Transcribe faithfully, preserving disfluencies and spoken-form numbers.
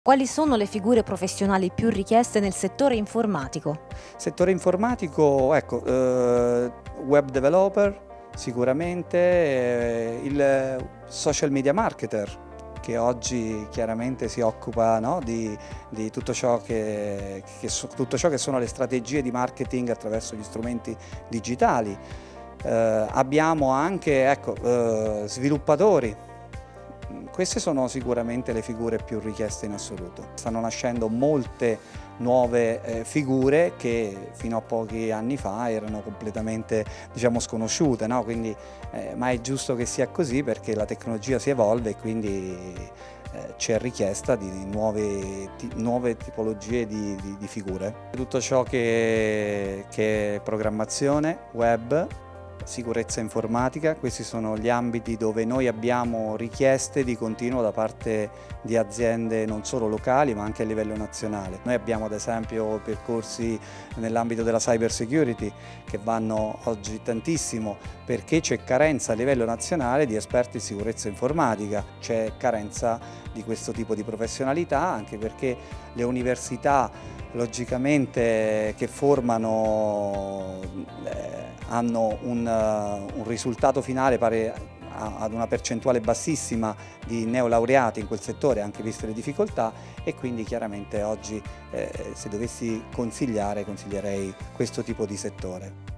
Quali sono le figure professionali più richieste nel settore informatico? Settore informatico, ecco, eh, web developer sicuramente, eh, il social media marketer che oggi chiaramente si occupa, no, di, di tutto ciò che, che so- tutto ciò che sono le strategie di marketing attraverso gli strumenti digitali. Eh, abbiamo anche, ecco, eh, sviluppatori. Queste sono sicuramente le figure più richieste in assoluto. Stanno nascendo molte nuove eh, figure che fino a pochi anni fa erano completamente, diciamo, sconosciute, no? Quindi, eh, ma è giusto che sia così perché la tecnologia si evolve e quindi eh, c'è richiesta di nuove, ti, nuove tipologie di, di, di figure. Tutto ciò che, che è programmazione, web, sicurezza informatica, questi sono gli ambiti dove noi abbiamo richieste di continuo da parte di aziende non solo locali ma anche a livello nazionale. Noi abbiamo ad esempio percorsi nell'ambito della cyber security che vanno oggi tantissimo perché c'è carenza a livello nazionale di esperti in sicurezza informatica, c'è carenza di questo tipo di professionalità anche perché le università logicamente che formano eh, hanno un, uh, un risultato finale pari a, ad una percentuale bassissima di neolaureati in quel settore, anche viste le difficoltà, e quindi chiaramente oggi eh, se dovessi consigliare, consiglierei questo tipo di settore.